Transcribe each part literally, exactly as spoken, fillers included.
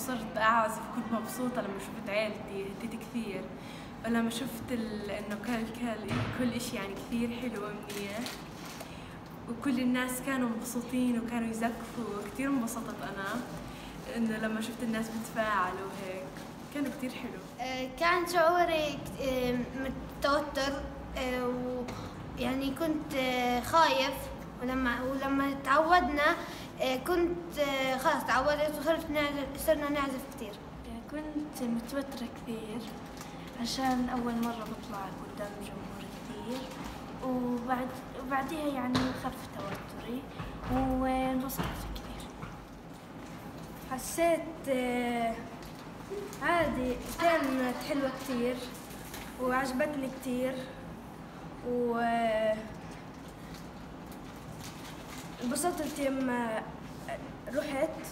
صرت أعزف كنت مبسوطة لما شفت عيلتي، هديت كثير، ولما شفت إنه كل كل كل إشي يعني كثير حلو ومنيح، وكل الناس كانوا مبسوطين وكانوا يزقفوا، كثير انبسطت أنا إنه لما شفت الناس بتفاعلوا وهيك، كانوا كثير حلو. كان شعوري متوتر ويعني كنت خايف، ولما ولما تعودنا كنت خلاص تعودت وصرت صرنا نعزف كثير. كنت متوترة كثير عشان أول مرة بطلع قدام جمهور كثير، وبعد وبعديها يعني خف توتري وانبسطت كثير. حسيت عادي، كانت حلوة كثير وعجبتني كثير، و انبسطت لما رحت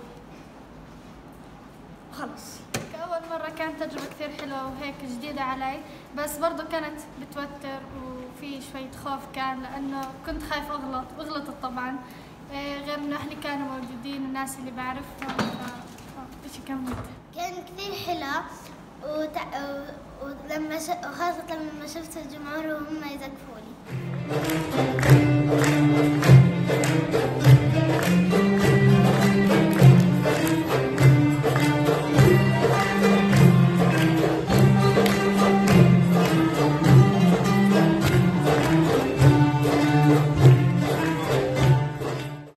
وخلص. كأول مرة كانت تجربة كثير حلوة وهيك جديدة علي، بس برضو كانت بتوتر وفي شوية خوف كان، لأنه كنت خايف أغلط وغلطت طبعا، غير إنه أهلي كانوا موجودين والناس اللي بعرفهم، فإشي كان ممتع. كان كثير حلو وتع... ولما ش... وخاصة لما شفت الجمهور وهم يزقفوا لي.